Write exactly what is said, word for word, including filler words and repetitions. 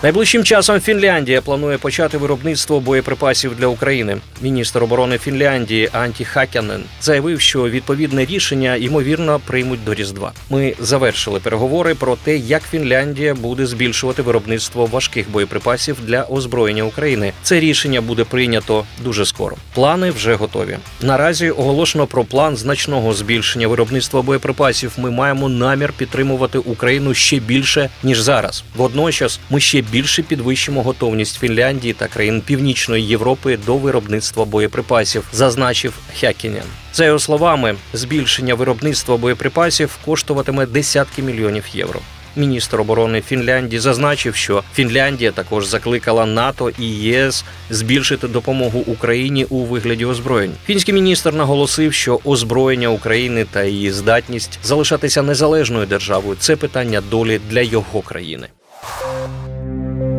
Найближчим часом Фінляндія планує почати виробництво боєприпасів для України. Міністр оборони Фінляндії Анtti Häkkänen заявив, що відповідне рішення, ймовірно, приймуть до Різдва. Ми завершили переговори про те, як Фінляндія буде збільшувати виробництво важких боєприпасів для озброєння України. Це рішення буде прийнято дуже скоро. Плани вже готові. Наразі оголошено про план значного збільшення виробництва боєприпасів. Ми маємо намір підтримувати Україну ще більше, ніж зараз. Водночас ми ще більше підвищимо готовність Фінляндії та країн Північної Європи до виробництва боєприпасів, зазначив Häkkänen. За його словами, збільшення виробництва боєприпасів коштуватиме десятки мільйонів євро. Міністр оборони Фінляндії зазначив, що Фінляндія також закликала НАТО і ЄС збільшити допомогу Україні у вигляді озброєнь. Фінський міністр наголосив, що озброєння України та її здатність залишатися незалежною державою – це питання долі для його країни.